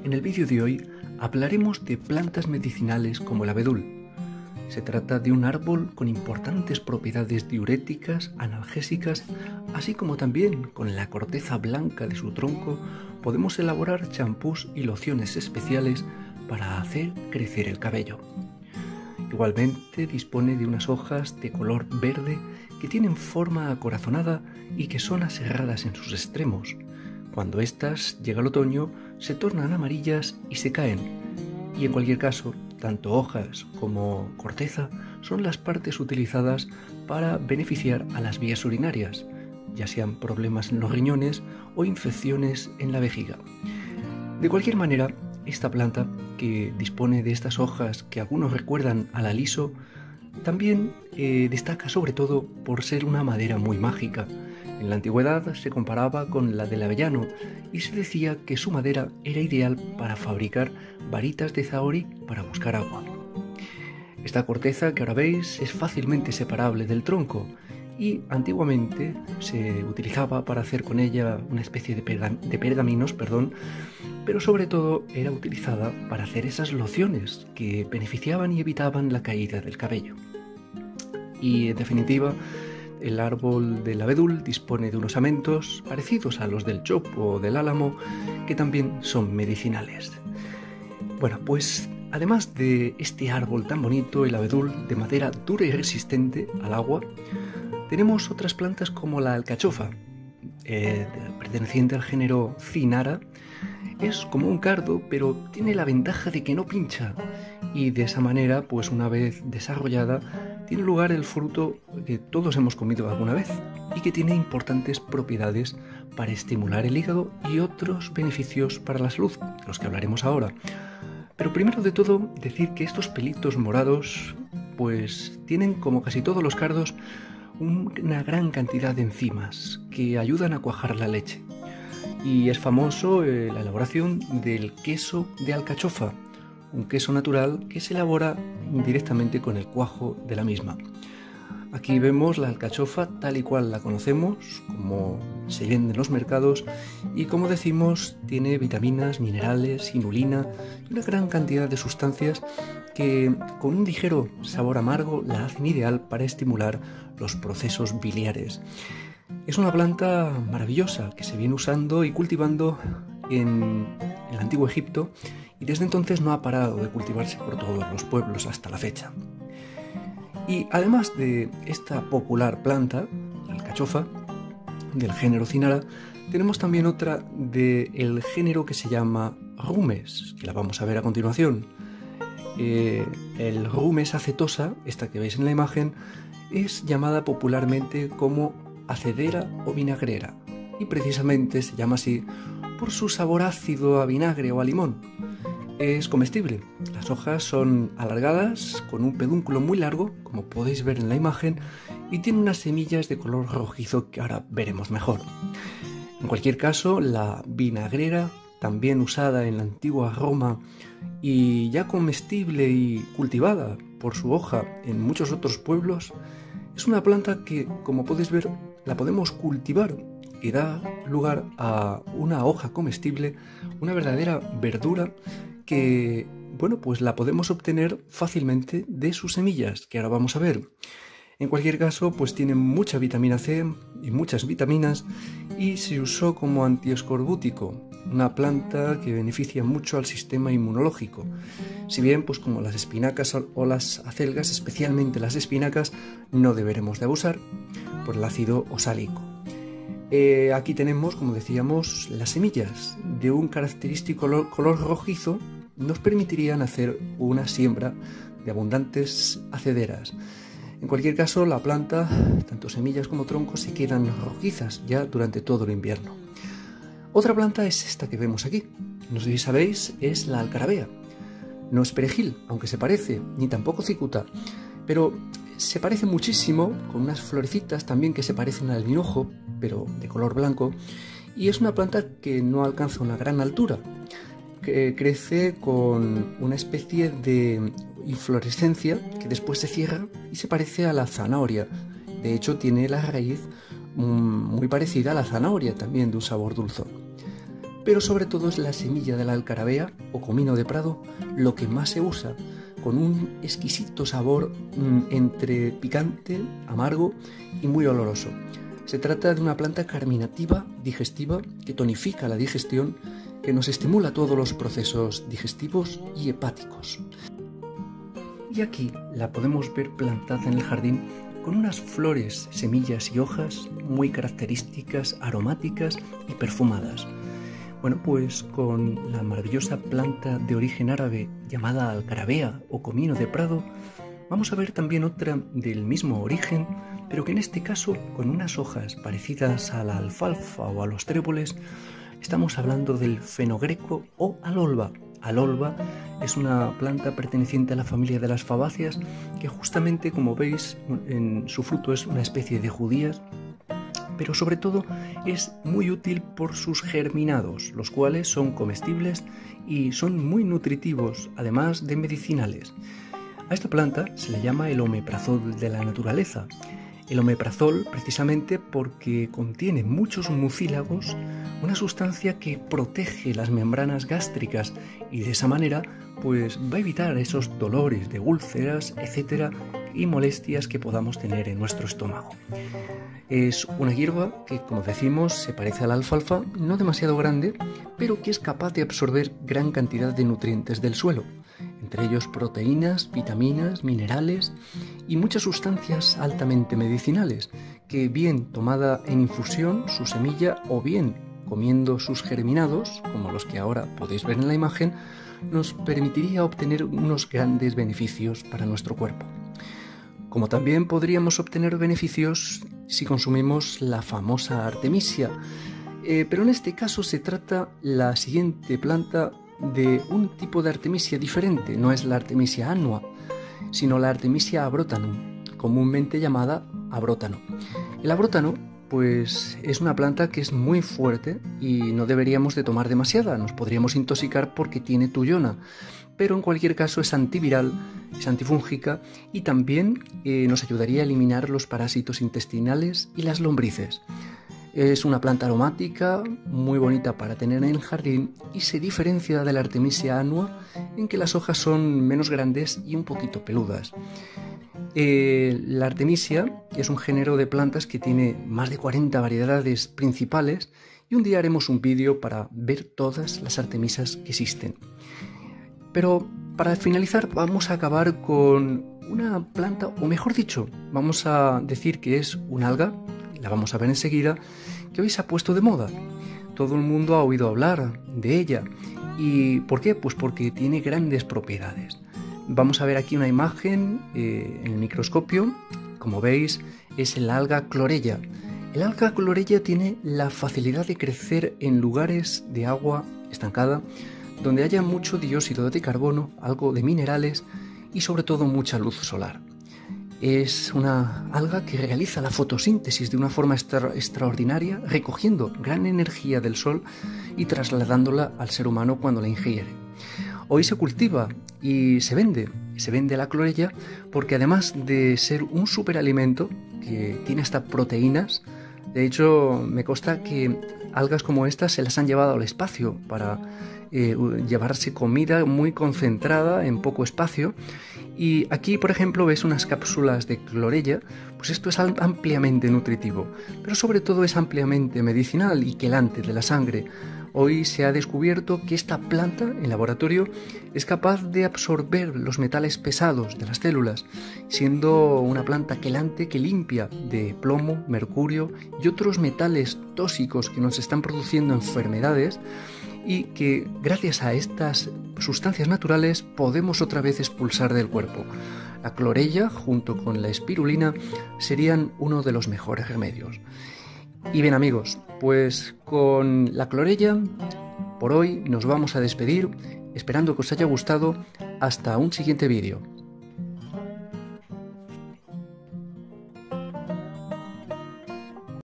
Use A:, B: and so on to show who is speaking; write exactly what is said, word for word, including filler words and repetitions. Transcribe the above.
A: En el vídeo de hoy hablaremos de plantas medicinales como el abedul. Se trata de un árbol con importantes propiedades diuréticas, analgésicas, así como también con la corteza blanca de su tronco podemos elaborar champús y lociones especiales para hacer crecer el cabello. Igualmente dispone de unas hojas de color verde que tienen forma acorazonada y que son aserradas en sus extremos. Cuando éstas, llega el otoño, se tornan amarillas y se caen. Y en cualquier caso, tanto hojas como corteza son las partes utilizadas para beneficiar a las vías urinarias, ya sean problemas en los riñones o infecciones en la vejiga. De cualquier manera, esta planta, que dispone de estas hojas que algunos recuerdan al aliso, también eh, destaca sobre todo por ser una madera muy mágica. En la antigüedad se comparaba con la del avellano y se decía que su madera era ideal para fabricar varitas de zahorí para buscar agua. Esta corteza que ahora veis es fácilmente separable del tronco y antiguamente se utilizaba para hacer con ella una especie de, pergam de pergaminos, perdón, pero sobre todo era utilizada para hacer esas lociones que beneficiaban y evitaban la caída del cabello. Y en definitiva, el árbol del abedul dispone de unos amentos parecidos a los del chopo o del álamo que también son medicinales. Bueno, pues además de este árbol tan bonito, el abedul de madera dura y resistente al agua, tenemos otras plantas como la alcachofa, eh, perteneciente al género Cynara. Es como un cardo, pero tiene la ventaja de que no pincha y de esa manera, pues una vez desarrollada, tiene lugar el fruto que todos hemos comido alguna vez y que tiene importantes propiedades para estimular el hígado y otros beneficios para la salud, de los que hablaremos ahora. Pero primero de todo, decir que estos pelitos morados, pues tienen, como casi todos los cardos, una gran cantidad de enzimas que ayudan a cuajar la leche. Y es famoso eh, la elaboración del queso de alcachofa, un queso natural que se elabora directamente con el cuajo de la misma. Aquí vemos la alcachofa tal y cual la conocemos, como se vende en los mercados, y como decimos, tiene vitaminas, minerales, inulina y una gran cantidad de sustancias que con un ligero sabor amargo la hacen ideal para estimular los procesos biliares. Es una planta maravillosa que se viene usando y cultivando en el antiguo Egipto y desde entonces no ha parado de cultivarse por todos los pueblos hasta la fecha. Y además de esta popular planta, la alcachofa, del género Cynara, tenemos también otra del género que se llama Rumes, que la vamos a ver a continuación. Eh, el Rumes acetosa, esta que veis en la imagen, es llamada popularmente como acedera o vinagrera y precisamente se llama así por su sabor ácido a vinagre o a limón. Es comestible, las hojas son alargadas con un pedúnculo muy largo, como podéis ver en la imagen, y tiene unas semillas de color rojizo que ahora veremos mejor. En cualquier caso, la vinagrera, también usada en la antigua Roma y ya comestible y cultivada por su hoja en muchos otros pueblos, es una planta que, como podéis ver, la podemos cultivar y da lugar a una hoja comestible, una verdadera verdura que, bueno, pues la podemos obtener fácilmente de sus semillas, que ahora vamos a ver. En cualquier caso, pues tiene mucha vitamina C y muchas vitaminas y se usó como antiescorbútico, una planta que beneficia mucho al sistema inmunológico. Si bien, pues como las espinacas o las acelgas, especialmente las espinacas, no deberemos de abusar por el ácido oxálico. Eh, aquí tenemos, como decíamos, las semillas de un característico color, color rojizo nos permitirían hacer una siembra de abundantes acederas. En cualquier caso, la planta, tanto semillas como troncos, se quedan rojizas ya durante todo el invierno. Otra planta es esta que vemos aquí. No sé si sabéis, es la alcarabea. No es perejil, aunque se parece, ni tampoco cicuta, pero se parece muchísimo, con unas florecitas también que se parecen al hinojo, pero de color blanco, y es una planta que no alcanza una gran altura, que crece con una especie de inflorescencia que después se cierra y se parece a la zanahoria. De hecho, tiene la raíz muy parecida a la zanahoria, también de un sabor dulzón. pero sobre todo es la semilla de la alcarabea o comino de Prado lo que más se usa, con un exquisito sabor mmm, entre picante, amargo y muy oloroso. Se trata de una planta carminativa, digestiva, que tonifica la digestión, que nos estimula todos los procesos digestivos y hepáticos. Y aquí la podemos ver plantada en el jardín con unas flores, semillas y hojas muy características, aromáticas y perfumadas. Bueno, pues con la maravillosa planta de origen árabe llamada alcarabea o comino de Prado, vamos a ver también otra del mismo origen, pero que en este caso con unas hojas parecidas a la alfalfa o a los tréboles. Estamos hablando del fenogreco o alolva. Alolva es una planta perteneciente a la familia de las fabáceas que justamente, como veis, en su fruto es una especie de judías, pero sobre todo es muy útil por sus germinados, los cuales son comestibles y son muy nutritivos, además de medicinales. A esta planta se le llama el omeprazol de la naturaleza. El omeprazol precisamente porque contiene muchos mucílagos, una sustancia que protege las membranas gástricas y de esa manera pues va a evitar esos dolores de úlceras, etcétera, y molestias que podamos tener en nuestro estómago. Es una hierba que, como decimos, se parece a la alfalfa, no demasiado grande, pero que es capaz de absorber gran cantidad de nutrientes del suelo, entre ellos proteínas, vitaminas, minerales y muchas sustancias altamente medicinales, que bien tomada en infusión, su semilla, o bien comiendo sus germinados, como los que ahora podéis ver en la imagen, nos permitiría obtener unos grandes beneficios para nuestro cuerpo. Como también podríamos obtener beneficios si consumimos la famosa artemisia, eh, pero en este caso se trata la siguiente planta de un tipo de artemisia diferente. No es la artemisia annua, sino la artemisia abrotanum, comúnmente llamada abrótano. El abrótano pues es una planta que es muy fuerte y no deberíamos de tomar demasiada, nos podríamos intoxicar porque tiene tuyona, pero en cualquier caso es antiviral, es antifúngica y también eh, nos ayudaría a eliminar los parásitos intestinales y las lombrices. Es una planta aromática, muy bonita para tener en el jardín y se diferencia de la artemisia annua en que las hojas son menos grandes y un poquito peludas. Eh, la artemisia es un género de plantas que tiene más de cuarenta variedades principales y un día haremos un vídeo para ver todas las artemisas que existen. Pero para finalizar vamos a acabar con una planta, o mejor dicho, vamos a decir que es un alga, la vamos a ver enseguida, que hoy se ha puesto de moda. Todo el mundo ha oído hablar de ella. ¿Y por qué? Pues porque tiene grandes propiedades. Vamos a ver aquí una imagen eh, en el microscopio. Como veis, es el alga clorella. El alga clorella tiene la facilidad de crecer en lugares de agua estancada, donde haya mucho dióxido de carbono, algo de minerales y sobre todo mucha luz solar. Es una alga que realiza la fotosíntesis de una forma extra- extraordinaria, recogiendo gran energía del sol y trasladándola al ser humano cuando la ingiere. Hoy se cultiva y se vende, se vende la clorella porque además de ser un superalimento que tiene hasta proteínas, de hecho me consta que algas como estas se las han llevado al espacio para eh, llevarse comida muy concentrada en poco espacio. Y aquí, por ejemplo, ves unas cápsulas de clorella, pues esto es ampliamente nutritivo, pero sobre todo es ampliamente medicinal y quelante de la sangre. Hoy se ha descubierto que esta planta en laboratorio es capaz de absorber los metales pesados de las células, siendo una planta quelante que limpia de plomo, mercurio y otros metales tóxicos que nos están produciendo enfermedades, y que gracias a estas sustancias naturales podemos otra vez expulsar del cuerpo. La clorella junto con la espirulina serían uno de los mejores remedios. Y bien amigos, pues con la clorella por hoy nos vamos a despedir, esperando que os haya gustado. Hasta un siguiente vídeo.